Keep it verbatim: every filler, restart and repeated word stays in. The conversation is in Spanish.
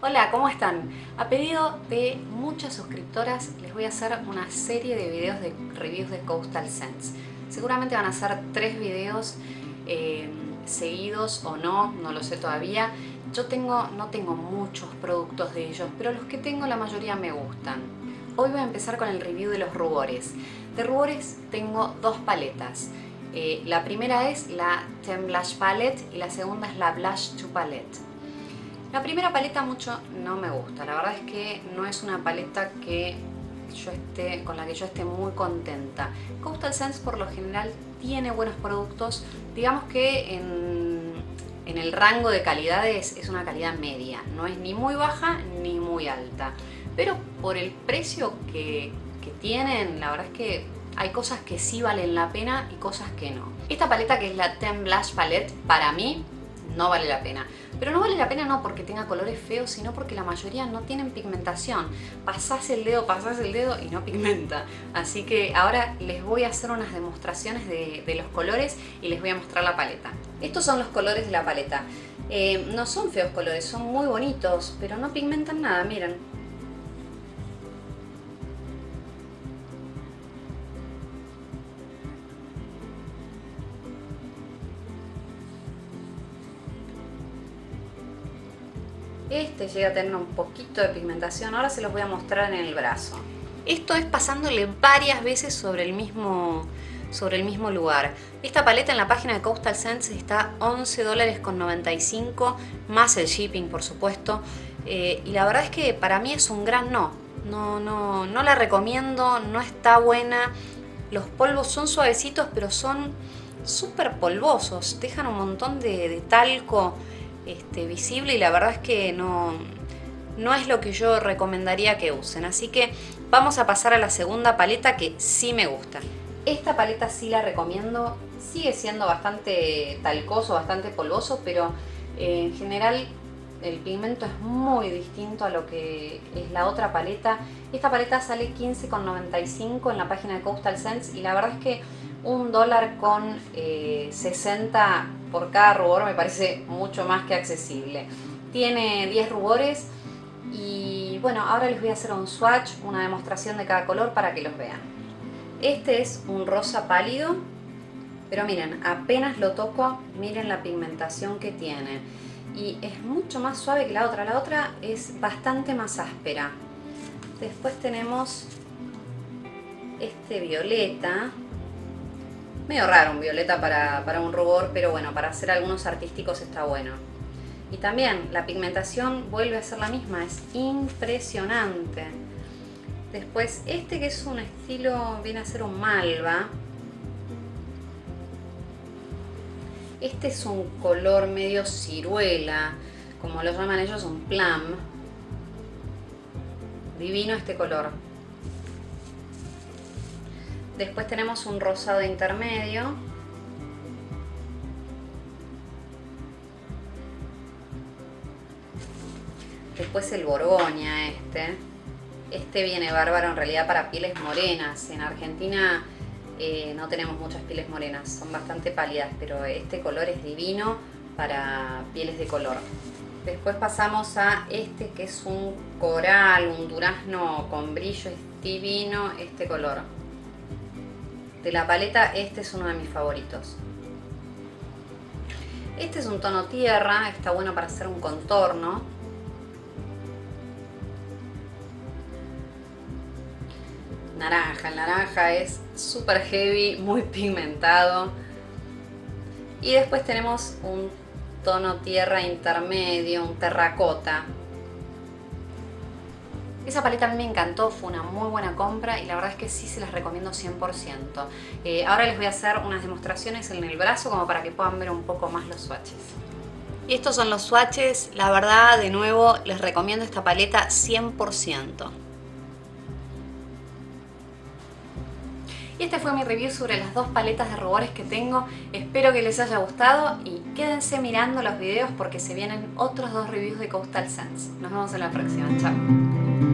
Hola, ¿cómo están? A pedido de muchas suscriptoras les voy a hacer una serie de videos de reviews de Coastal Scents. Seguramente van a ser tres videos eh, seguidos o no, no lo sé todavía. Yo tengo, no tengo muchos productos de ellos, pero los que tengo la mayoría me gustan. Hoy voy a empezar con el review de los rubores. De rubores tengo dos paletas. Eh, la primera es la Ten Blush Palette y la segunda es la Blush to Palette. La primera paleta mucho no me gusta, la verdad es que no es una paleta que yo esté, con la que yo esté muy contenta. Coastal Scents por lo general tiene buenos productos, digamos que en, en el rango de calidades es una calidad media, no es ni muy baja ni muy alta, pero por el precio que, que tienen, la verdad es que hay cosas que sí valen la pena y cosas que no. Esta paleta, que es la Ten Blush Palette, para mí no vale la pena. Pero no vale la pena no porque tenga colores feos, sino porque la mayoría no tienen pigmentación. Pasás el dedo, pasás el dedo y no pigmenta. Así que ahora les voy a hacer unas demostraciones de, de los colores y les voy a mostrar la paleta. Estos son los colores de la paleta. Eh, no son feos colores, son muy bonitos, pero no pigmentan nada, miren. Este llega a tener un poquito de pigmentación, ahora se los voy a mostrar en el brazo. Esto es pasándole varias veces sobre el mismo, sobre el mismo lugar. Esta paleta en la página de Coastal Scents está once dólares con noventa y cinco, más el shipping por supuesto. Eh, y la verdad es que para mí es un gran no. No, no, no la recomiendo, no está buena. Los polvos son suavecitos, pero son súper polvosos, dejan un montón de, de talco Este, visible y la verdad es que no, no es lo que yo recomendaría que usen. Así que vamos a pasar a la segunda paleta que sí me gusta. Esta paleta sí la recomiendo, sigue siendo bastante talcoso, bastante polvoso, pero eh, en general el pigmento es muy distinto a lo que es la otra paleta. Esta paleta sale quince con noventa y cinco en la página de Coastal Scents y la verdad es que un dólar con eh, sesenta por cada rubor me parece mucho más que accesible. Tiene diez rubores y bueno, ahora les voy a hacer un swatch, una demostración de cada color para que los vean. Este es un rosa pálido, pero miren, apenas lo toco, miren la pigmentación que tiene. Y es mucho más suave que la otra, la otra es bastante más áspera. Después tenemos este violeta. Medio raro un violeta para, para un rubor, pero bueno, para hacer algunos artísticos está bueno. Y también la pigmentación vuelve a ser la misma, es impresionante. Después este, que es un estilo, viene a ser un malva. Este es un color medio ciruela, como lo llaman ellos, un plum. Divino este color. Después tenemos un rosado intermedio. Después el borgoña este. Este viene bárbaro en realidad para pieles morenas. En Argentina eh, no tenemos muchas pieles morenas, son bastante pálidas, pero este color es divino para pieles de color. Después pasamos a este, que es un coral, un durazno con brillo, es divino este color. De la paleta este es uno de mis favoritos. Este es un tono tierra, está bueno para hacer un contorno. Naranja, el naranja es súper heavy, muy pigmentado. Y después tenemos un tono tierra intermedio, un terracota. Esa paleta a mí me encantó, fue una muy buena compra y la verdad es que sí se las recomiendo cien por ciento. Eh, ahora les voy a hacer unas demostraciones en el brazo como para que puedan ver un poco más los swatches. Y estos son los swatches, la verdad de nuevo les recomiendo esta paleta cien por ciento. Y este fue mi review sobre las dos paletas de rubores que tengo. Espero que les haya gustado y quédense mirando los videos porque se vienen otros dos reviews de Coastal Scents. Nos vemos en la próxima. Chao.